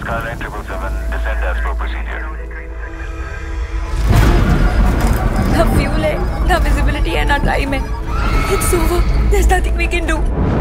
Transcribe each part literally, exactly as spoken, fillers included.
Skyline triple seven, descend as per procedure. ना fuel है, ना विजिबिलिटी है, ना टाइम है. It's over. There's nothing we can do.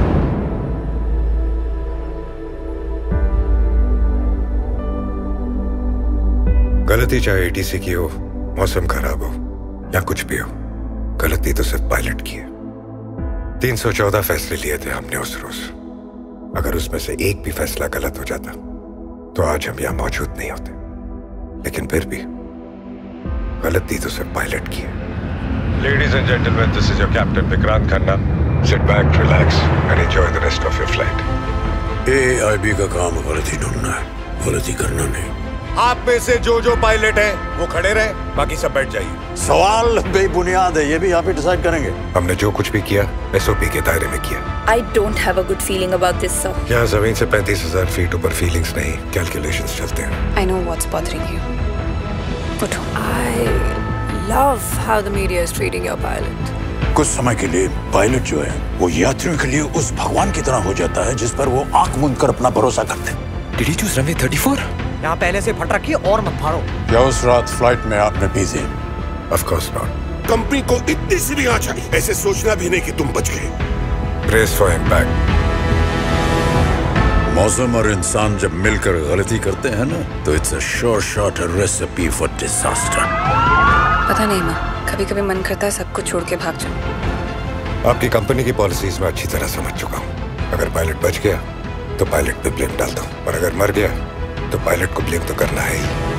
गलती चाहे एटीसी की हो, मौसम खराब हो या कुछ भी हो, गलती तो सिर्फ पायलट की है. तीन सौ चौदह फैसले लिए थे हमने उस रोज. अगर उसमें से एक भी फैसला गलत हो जाता तो आज हम यहां मौजूद नहीं होते. लेकिन फिर भी गलती तो सिर्फ पायलट की है. Ladies and gentlemen, this is your captain Vikrant Khanna. Sit back, relax, and enjoy the rest of your flight. A I B का काम गलती ढूंढना है, गलती करना नहीं. आप में से जो जो पायलट है वो खड़े रहे, बाकी सब बैठ जाइए. सवाल बेबुनियाद है, ये भी आप ही डिसाइड करेंगे. हमने जो कुछ भी किया एसओपी के दायरे में किया. I don't have a good feeling about this, sir. यहाँ जमीन से पैंतीस हजार फीट ऊपर फीलिंग्स नहीं, कैलकुलेशंस चलते हैं. I know what's bothering you. उठो. I love how the media is treating your pilot. कुछ समय के लिए पायलट जो है वो यात्रियों के लिए उस भगवान की तरह हो जाता है जिस पर वो आंख मूंद कर अपना भरोसा करते हैं. Did you choose runway thirty-four? यहाँ पहले से फट रखी और मत फाड़ो. क्या उस रात फ्लाइट में आपने पी थी? Of course not. कंपनी को इतनी सी भी आंच आई, ऐसे सोचना भी नहीं कि तुम बच गए. Brace for impact. मौसम और इंसान जब मिलकर गलती करते हैं ना, तो it's a sure shot recipe for disaster. पता नहीं माँ, कभी कभी मन करता है सब कुछ छोड़ के भाग जाऊं. आपकी कंपनी की पॉलिसीज में अच्छी तरह समझ चुका हूँ. अगर पायलट बच गया तो पायलट पे ब्लेम डालता हूँ, और अगर मर गया तो पायलट को ब्लेम तो करना है ही.